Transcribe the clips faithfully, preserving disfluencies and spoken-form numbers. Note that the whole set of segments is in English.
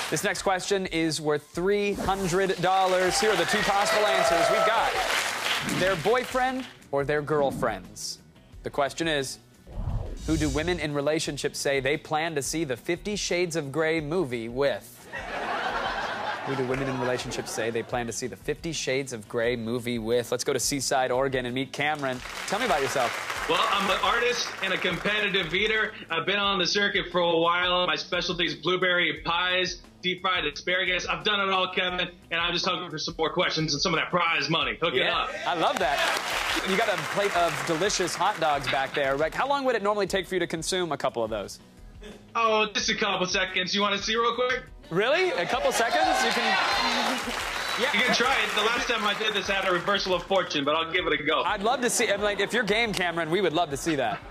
This next question is worth three hundred dollars. Here are the two possible answers. We've got their boyfriend or their girlfriends. The question is, who do women in relationships say they plan to see the Fifty Shades of Grey movie with? Who do women in relationships say they plan to see the Fifty Shades of Grey movie with? Let's go to Seaside, Oregon, and meet Cameron. Tell me about yourself. Well, I'm an artist and a competitive eater. I've been on the circuit for a while. My specialty is blueberry pies, deep-fried asparagus. I've done it all, Kevin, and I'm just hungry for some more questions and some of that prize money. Hook Yeah, it up. I love that. You got a plate of delicious hot dogs back there. Like, how long would it normally take for you to consume a couple of those? Oh, just a couple seconds. You want to see real quick? Really? A couple seconds? You can... Yeah, you can try it. The last time I did this, I had a reversal of fortune, but I'll give it a go. I'd love to see... I'm like, if you're game, Cameron, we would love to see that.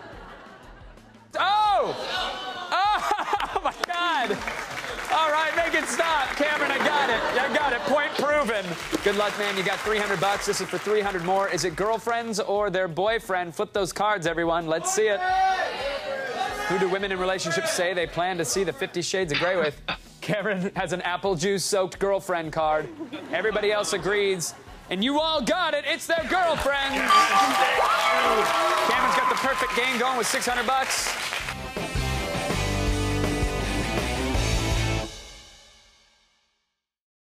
Oh! Oh, my God! All right, make it stop. Cameron, I got it. I got it. Point proven. Good luck, man. You got three hundred bucks. This is for three hundred more. Is it girlfriends or their boyfriend? Flip those cards, everyone. Let's see it. Who do women in relationships say they plan to see the Fifty Shades of Grey with? Cameron has an apple juice-soaked girlfriend card. Everybody else agrees. And you all got it. It's their girlfriend. Cameron's got the perfect game going with six hundred bucks.